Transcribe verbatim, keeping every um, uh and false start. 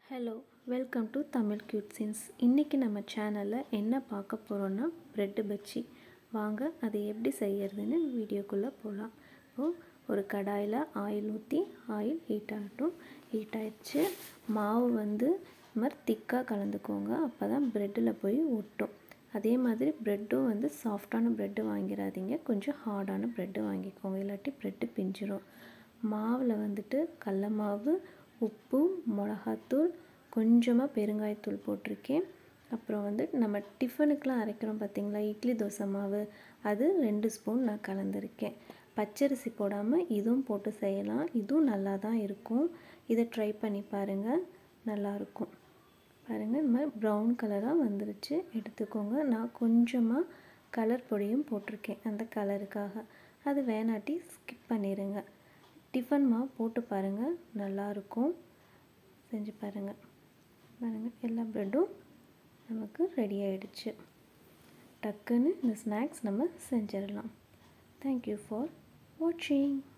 Hello welcome to Tamil கியூட்ஸின்ஸ். இன்றைக்கி நம்ம சேனலில் என்ன பார்க்க போகிறோன்னா ப்ரெட்டு பஜ்ஜி. வாங்க அதை எப்படி செய்கிறதுன்னு வீடியோக்குள்ளே போகலாம். இப்போது ஒரு கடாயில் ஆயில் ஊற்றி ஆயில் ஹீட் ஆகட்டும். ஹீட் ஆகிடுச்சு. மாவு வந்து இந்த மாதிரி திக்காக கலந்துக்கோங்க, அப்போ தான் ப்ரெட்டில் போய் ஒட்டும். அதே மாதிரி ப்ரெட்டும் வந்து சாஃப்டான ப்ரெட்டு வாங்கிடாதீங்க, கொஞ்சம் ஹார்டான ப்ரெட்டு வாங்கிக்கோங்க, இல்லாட்டி ப்ரெட்டு பிஞ்சிரும். மாவில் வந்துட்டு கடல மாவு, உப்பு, மிளகாத்தூள், கொஞ்சமாக பெருங்காயத்தூள் போட்டிருக்கேன். அப்புறம் வந்து நம்ம டிஃபனுக்கெலாம் அரைக்கிறோம் பார்த்திங்களா, இட்லி தோசை மாவு, அது ரெண்டு ஸ்பூன் நான் கலந்துருக்கேன். பச்சரிசி போடாமல் இதுவும் போட்டு செய்யலாம், இதுவும் நல்லா தான் இருக்கும். இதை ட்ரை பண்ணி பாருங்கள், நல்லாயிருக்கும். பாருங்கள், இந்த மாதிரி ப்ரௌன் கலராக வந்துருச்சு, எடுத்துக்கோங்க. நான் கொஞ்சமாக கலர் பொடியும் போட்டிருக்கேன் அந்த கலருக்காக, அது வேணாட்டி ஸ்கிப் பண்ணிடுங்க. டிஃபன் மாவு போட்டு பாருங்கள், நல்லாயிருக்கும். செஞ்சு பாருங்கள். பாருங்கள், எல்லா ப்ரெட்டும் நமக்கு ரெடி ஆகிடுச்சு. டக்குன்னு இந்த ஸ்நாக்ஸ் நம்ம செஞ்சிடலாம். தேங்க்யூ ஃபார் வாட்சிங்.